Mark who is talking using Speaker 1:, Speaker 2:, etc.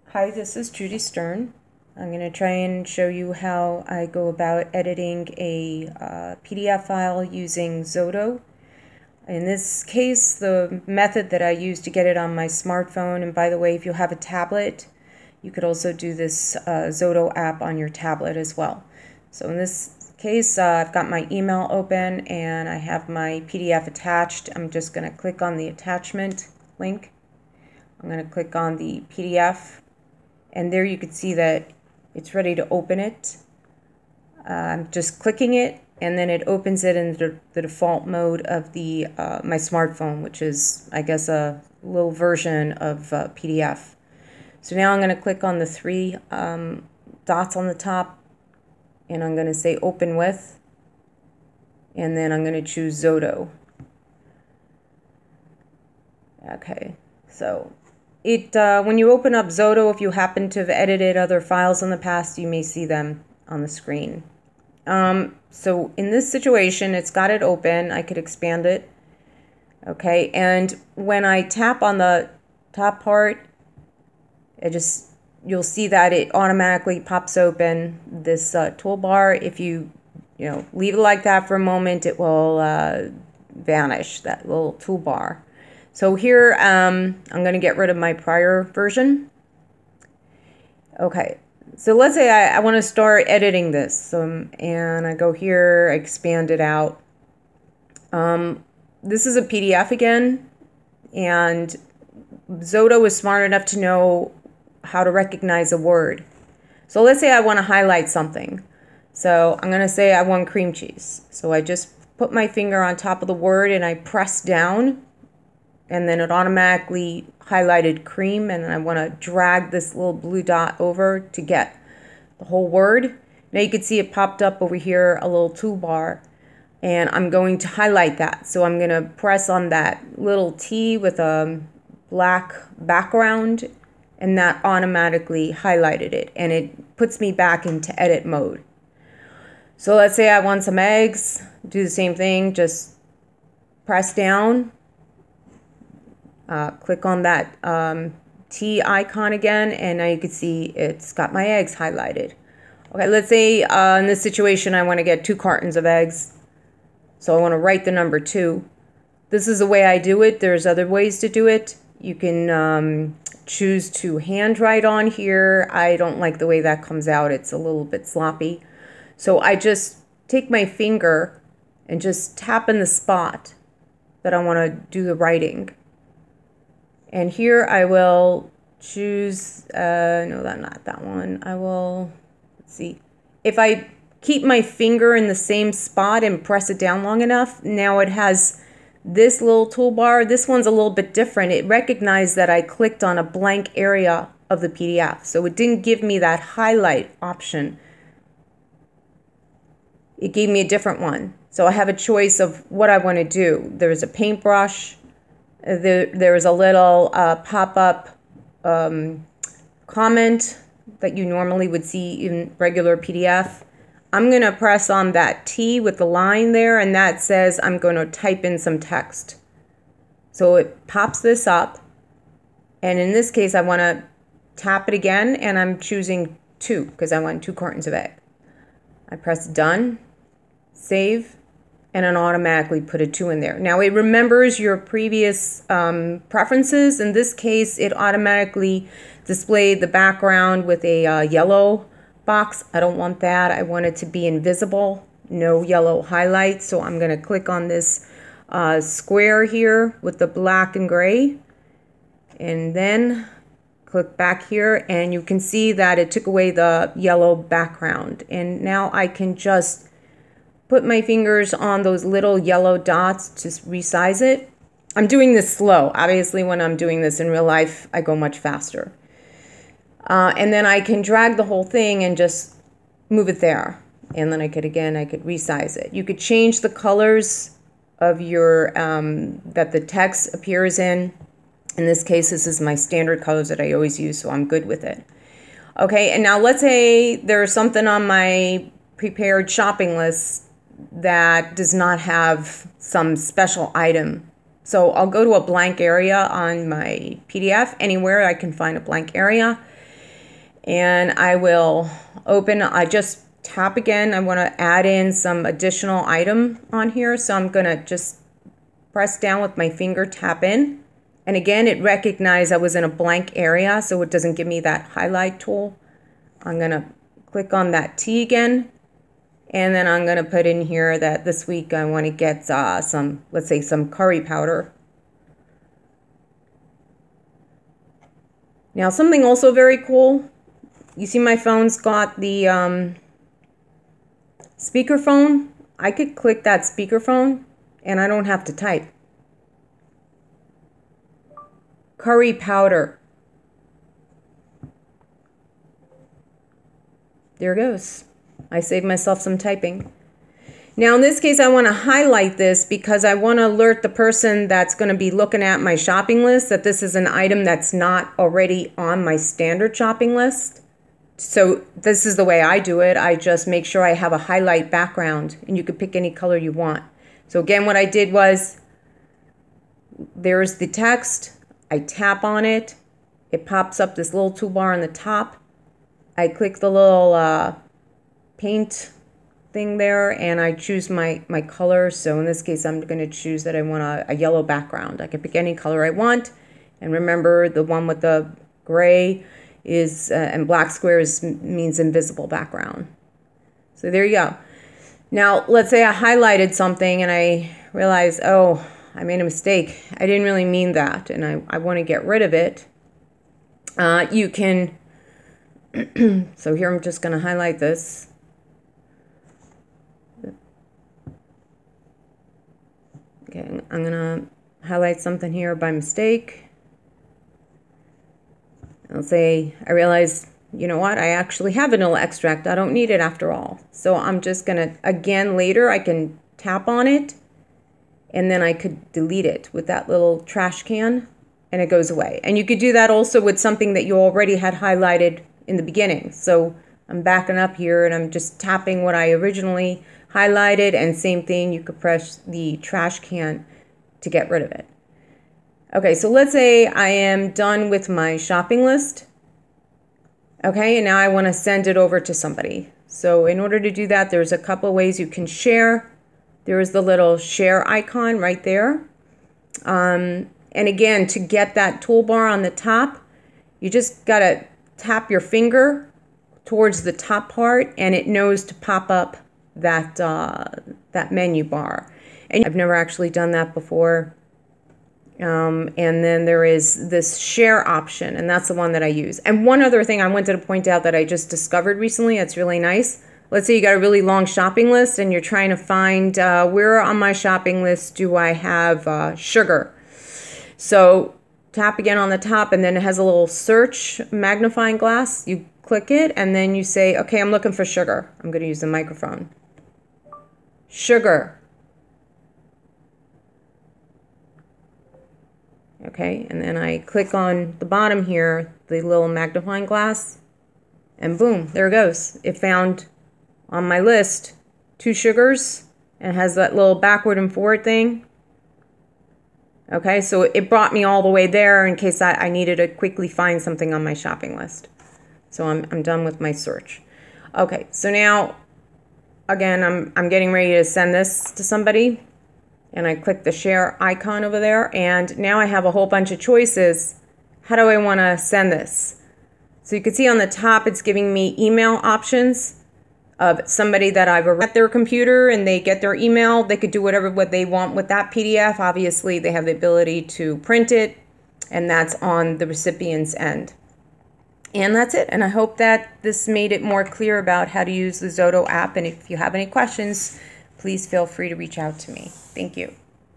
Speaker 1: Hi, this is Judy Stern. I'm going to try and show you how I go about editing a PDF file using XODO. In this case, the method that I use to get it on my smartphone, and by the way, if you have a tablet, you could also do this XODO app on your tablet as well. So in this case, I've got my email open and I have my PDF attached. I'm just going to click on the attachment link. I'm going to click on the PDF. And there you can see that it's ready to open it. I'm just clicking it, and then it opens it in the default mode of the my smartphone, which is, I guess, a little version of PDF. So now I'm going to click on the three dots on the top, and I'm going to say Open With, and then I'm going to choose XODO. Okay, so when you open up XODO, if you happen to have edited other files in the past, you may see them on the screen. So in this situation, it's got it open. I could expand it. Okay, and when I tap on the top part, you'll see that it automatically pops open this toolbar. If you leave it like that for a moment, it will vanish, that little toolbar. So here, I'm going to get rid of my prior version. Okay, so let's say I want to start editing this. And I go here, I expand it out. This is a PDF again, and XODO is smart enough to know how to recognize a word. So let's say I want to highlight something. So I'm going to say I want cream cheese. So I just put my finger on top of the word and I press down, and then it automatically highlighted cream, and then I want to drag this little blue dot over to get the whole word. Now you can see it popped up over here, a little toolbar, and I'm going to highlight that. So I'm going to press on that little T with a black background, and that automatically highlighted it, and it puts me back into edit mode. So let's say I want some eggs, do the same thing, just press down. Click on that T icon again, and now you can see it's got my eggs highlighted. Okay, let's say in this situation I want to get 2 cartons of eggs. So I want to write the number 2. This is the way I do it. There's other ways to do it. You can choose to handwrite on here. I don't like the way that comes out. It's a little bit sloppy. So I just take my finger and just tap in the spot that I want to do the writing. And here I will choose, no, not that one. I will, let's see. If I keep my finger in the same spot and press it down long enough, now it has this little toolbar. This one's a little bit different. It recognized that I clicked on a blank area of the PDF. So it didn't give me that highlight option. It gave me a different one. So I have a choice of what I want to do. There's a paintbrush. There's a little pop-up comment that you normally would see in regular PDF. I'm going to press on that T with the line there, and that says I'm going to type in some text. So it pops this up, and in this case I want to tap it again, and I'm choosing 2 because I want 2 cartons of egg. I press done, save, and it automatically put a 2 in there. Now it remembers your previous preferences. In this case, it automatically displayed the background with a yellow box. I don't want that. I want it to be invisible, no yellow highlights. So I'm going to click on this square here with the black and gray, and then click back here, and you can see that it took away the yellow background. And now I can just put my fingers on those little yellow dots to resize it. I'm doing this slow. Obviously, when I'm doing this in real life, I go much faster. And then I can drag the whole thing and just move it there. And then I could resize it. You could change the colors of your, that the text appears in. In this case, this is my standard colors that I always use, so I'm good with it. Okay, and now let's say there's something on my prepared shopping list that does not have some special item. So I'll go to a blank area on my PDF, anywhere I can find a blank area, And I will open, I just tap again. I want to add in some additional item on here. So I'm going to just press down with my finger, tap in. And again, it recognized I was in a blank area, so it doesn't give me that highlight tool. I'm going to click on that T again. And then I'm going to put in here that this week I want to get some, let's say, some curry powder. Now, something also very cool. You see my phone's got the speakerphone. I could click that speakerphone and I don't have to type. Curry powder. There it goes. I saved myself some typing. Now in this case I want to highlight this because I want to alert the person that's going to be looking at my shopping list that this is an item that's not already on my standard shopping list. So this is the way I do it. I just make sure I have a highlight background, and you could pick any color you want. So again, what I did was, there's the text. I tap on it. It pops up this little toolbar on the top. I click the little paint thing there, and I choose my color. So in this case, I'm going to choose that I want a yellow background. I can pick any color I want. And remember, the one with the gray is and black squares means invisible background. So there you go. Now, let's say I highlighted something and I realized, oh, I made a mistake. I didn't really mean that, and I want to get rid of it. You can, so here I'm just going to highlight this. Okay, I'm going to highlight something here by mistake. I'll say, I realize, you know what, I actually have vanilla extract. I don't need it after all. So I'm just going to, again, later I can tap on it, and then I could delete it with that little trash can, and it goes away. And you could do that also with something that you already had highlighted in the beginning. So I'm backing up here, and I'm just tapping what I originally highlighted, and same thing, you could press the trash can to get rid of it. Okay, so let's say I am done with my shopping list. Okay, and now I want to send it over to somebody. So in order to do that, there's a couple of ways you can share. There's the little share icon right there. And again, to get that toolbar on the top, you just got to tap your finger towards the top part, and it knows to pop up that, that menu bar. And I've never actually done that before. And then there is this share option, and that's the one that I use. And one other thing I wanted to point out that I just discovered recently that's really nice. Let's say you got a really long shopping list and you're trying to find where on my shopping list do I have sugar. So tap again on the top, and then it has a little search magnifying glass. You click it, and then you say, okay, I'm looking for sugar. I'm going to use the microphone. Sugar. Okay, and then I click on the bottom here, the little magnifying glass, and boom, there it goes. It found on my list 2 sugars, and has that little backward and forward thing. Okay, so it brought me all the way there in case I needed to quickly find something on my shopping list. So I'm done with my search. Okay, so now, again, I'm getting ready to send this to somebody. And I click the share icon over there, and now I have a whole bunch of choices. How do I want to send this? So you can see on the top it's giving me email options of somebody that I've at their computer, and they get their email. They could do what they want with that PDF. Obviously, they have the ability to print it, and that's on the recipient's end. And that's it. And I hope that this made it more clear about how to use the XODO app. And if you have any questions, please feel free to reach out to me. Thank you.